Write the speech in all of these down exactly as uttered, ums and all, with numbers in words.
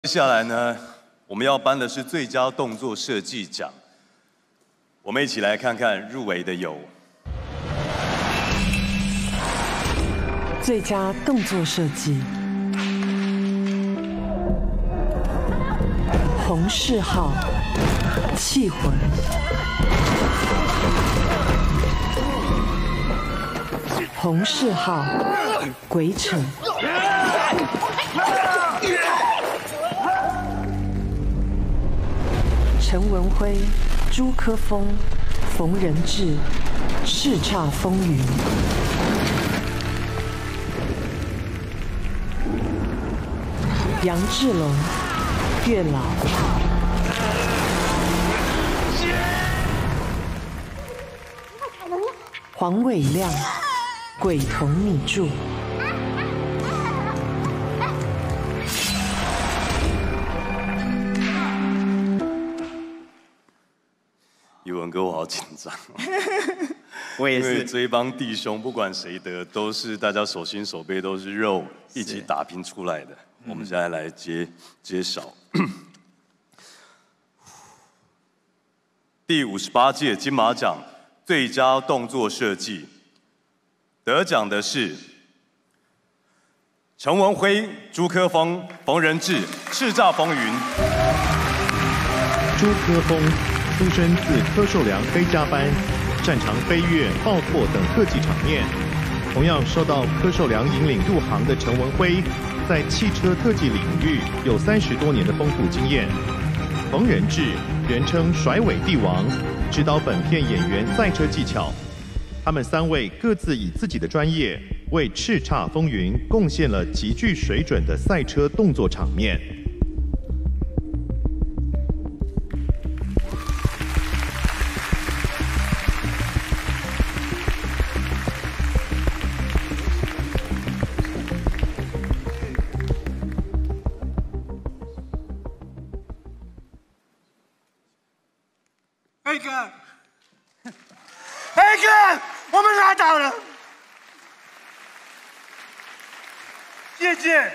接下来呢，我们要颁的是最佳动作设计奖。我们一起来看看入围的有： 最佳动作设计，洪世浩，气魂；洪世浩，鬼扯。 陈文辉、朱科峰、冯仁志，叱咤风云；杨志龙，月老；黄伟亮，鬼同你住。 宇文哥，我好紧张， 我也是。 因为这一帮弟兄，不管谁得，都是大家手心手背都是肉，一起打拼出来的。我们现在来揭揭晓。第五十八届金马奖最佳动作设计，得奖的是陈文辉、朱科峰、冯仁志，《叱咤风云》。 朱科峰。 出身自柯受良飞家班，擅长飞跃、爆破等特技场面。同样受到柯受良引领入行的陈文辉，在汽车特技领域有三十多年的丰富经验。冯仁志，人称甩尾帝王，指导本片演员赛车技巧。他们三位各自以自己的专业，为《叱咤风云》贡献了极具水准的赛车动作场面。 黑哥，黑哥，我们拿到了，谢谢。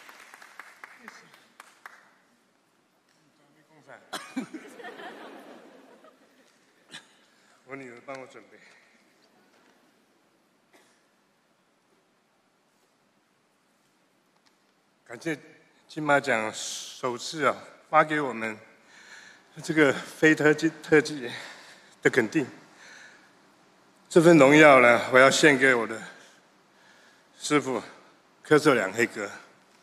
我女儿帮我准备。感谢金马奖首次啊发给我们。 这个非特技特技的肯定，这份荣耀呢，我要献给我的师傅柯受良黑哥。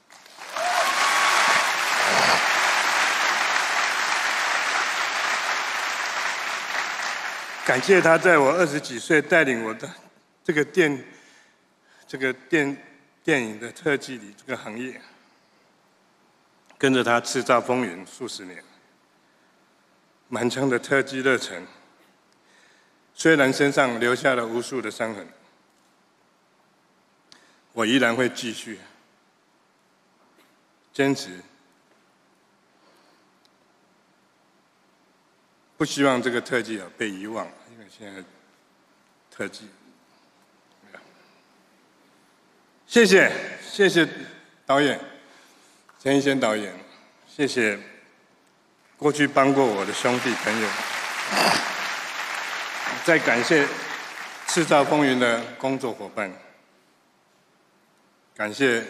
感谢他在我二十几岁带领我的这个电这个电电影的特技里这个行业，跟着他叱咤风云数十年。 满腔的特技热忱，虽然身上留下了无数的伤痕，我依然会继续坚持，不希望这个特技啊被遗忘，因为现在特技，谢谢谢谢导演陈一仙导演，谢谢。 过去帮过我的兄弟朋友，再感谢《叱咤风云》的工作伙伴，感谢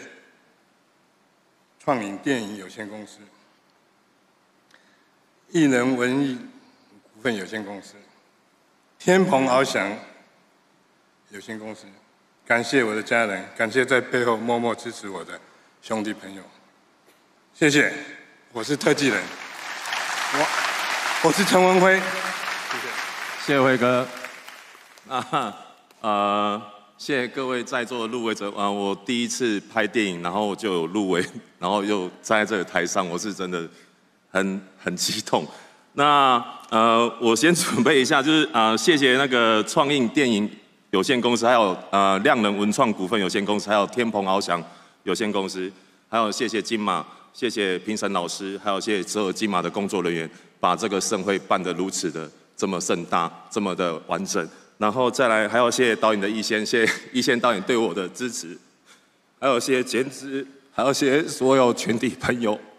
创影电影有限公司、艺人文艺股份有限公司、天鹏翱翔有限公司，感谢我的家人，感谢在背后默默支持我的兄弟朋友，谢谢，我是特技人。 我我是陈文辉，谢谢， 谢谢辉哥。啊，呃，谢谢各位在座的入围者啊！我第一次拍电影，然后就有入围，然后又站在这个台上，我是真的很很激动。那呃，我先准备一下，就是呃，谢谢那个创映电影有限公司，还有呃亮人文创股份有限公司，还有天鹏翱翔有限公司，还有谢谢金马。 谢谢评审老师，还有谢谢所有金马的工作人员，把这个盛会办得如此的这么盛大，这么的完整。然后再来，还要谢谢导演的易先，谢谢易先导演对我的支持，还有谢谢监制，还有谢谢所有全体朋友，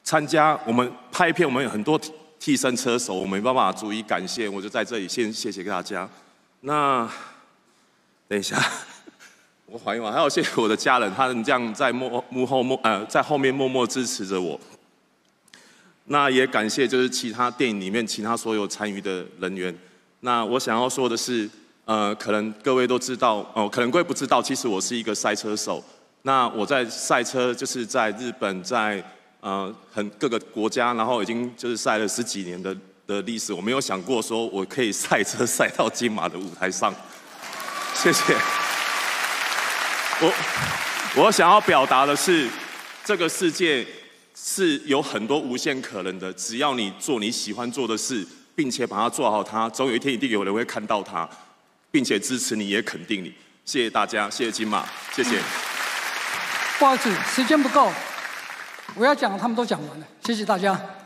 参加我们拍片，我们有很多替替身车手，我没办法逐一感谢，我就在这里先谢谢大家。那等一下，我缓一缓，还要谢谢我的家人，他们这样在幕幕后默呃在后面默默支持着我。那也感谢就是其他电影里面其他所有参与的人员。那我想要说的是，呃，可能各位都知道，哦，可能各位不知道，其实我是一个赛车手。那我在赛车就是在日本，在呃很各个国家，然后已经就是赛了十几年的的历史。我没有想过说我可以赛车赛到金马的舞台上。谢谢。我我想要表达的是，这个世界是有很多无限可能的，只要你做你喜欢做的事，并且把它做好它，总有一天一定有人会看到它，并且支持你，也肯定你。谢谢大家，谢谢金马，谢谢。 不好意思，时间不够，我要讲的他们都讲完了，谢谢大家。